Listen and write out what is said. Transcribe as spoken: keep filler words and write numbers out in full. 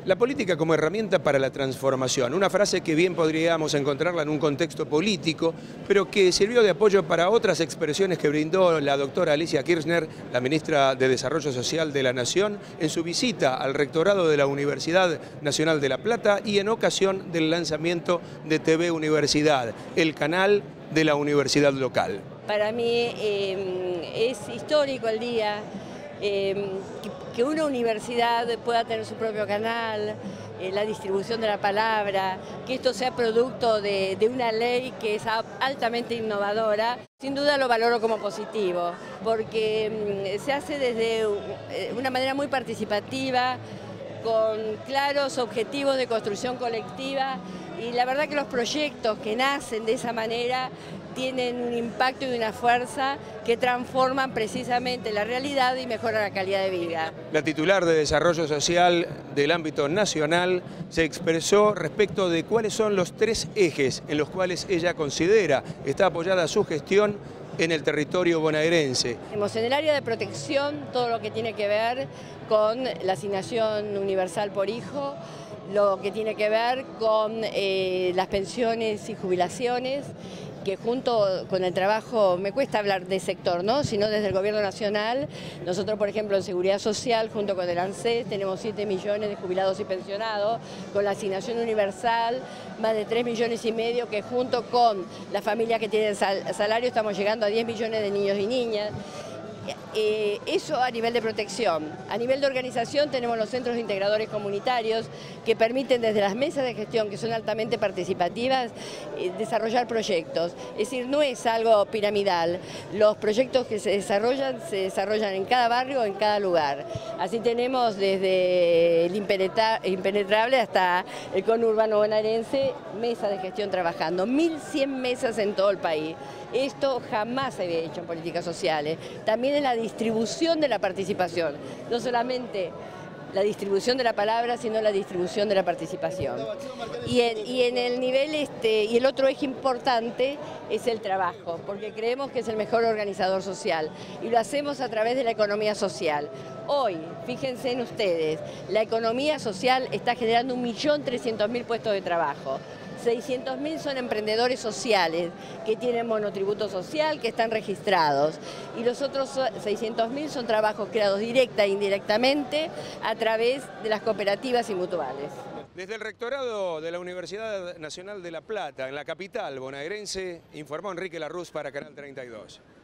La política como herramienta para la transformación, una frase que bien podríamos encontrarla en un contexto político, pero que sirvió de apoyo para otras expresiones que brindó la doctora Alicia Kirchner, la ministra de Desarrollo Social de la Nación, en su visita al rectorado de la Universidad Nacional de La Plata y en ocasión del lanzamiento de T V Universidad, el canal de la universidad local. Para mí eh, es histórico el día. Eh, que, que una universidad pueda tener su propio canal, eh, la distribución de la palabra, que esto sea producto de, de una ley que es altamente innovadora, sin duda lo valoro como positivo, porque eh, se hace desde una manera muy participativa, con claros objetivos de construcción colectiva, y la verdad que los proyectos que nacen de esa manera tienen un impacto y una fuerza que transforman precisamente la realidad y mejoran la calidad de vida. La titular de Desarrollo Social del ámbito nacional se expresó respecto de cuáles son los tres ejes en los cuales ella considera está apoyada su gestión en el territorio bonaerense. En el área de protección, todo lo que tiene que ver con la asignación universal por hijo, lo que tiene que ver con eh, las pensiones y jubilaciones, que junto con el trabajo, me cuesta hablar de sector, ¿no?, sino desde el gobierno nacional. Nosotros, por ejemplo, en Seguridad Social, junto con el ANSES, tenemos siete millones de jubilados y pensionados, con la asignación universal, más de tres millones y medio, que junto con las familias que tienen sal salario estamos llegando a diez millones de niños y niñas. Eh, eso a nivel de protección. A nivel de organización tenemos los centros integradores comunitarios que permiten desde las mesas de gestión, que son altamente participativas, eh, desarrollar proyectos. Es decir, no es algo piramidal. Los proyectos que se desarrollan, se desarrollan en cada barrio o en cada lugar. Así tenemos desde el impenetrable hasta el conurbano bonaerense, mesas de gestión trabajando. mil cien mesas en todo el país. Esto jamás se había hecho en políticas sociales. También en la distribución de la participación, no solamente la distribución de la palabra, sino la distribución de la participación. Y en, y en el nivel, este, y el otro eje importante es el trabajo, porque creemos que es el mejor organizador social, y lo hacemos a través de la economía social. Hoy, fíjense en ustedes, la economía social está generando un millón trescientos mil puestos de trabajo. seiscientos mil son emprendedores sociales que tienen monotributo social, que están registrados, y los otros seiscientos mil son trabajos creados directa e indirectamente a través de las cooperativas y mutuales. Desde el rectorado de la Universidad Nacional de La Plata, en la capital bonaerense, informó Enrique Larruz para Canal treinta y dos.